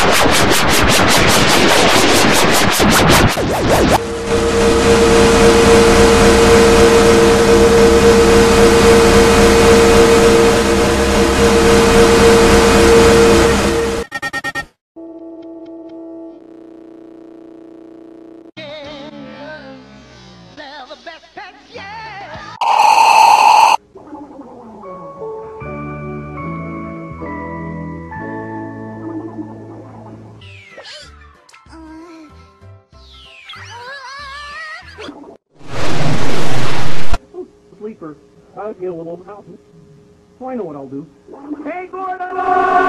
Sleeper, I'll get a little mountain. So I know what I'll do. Hey, Gordon!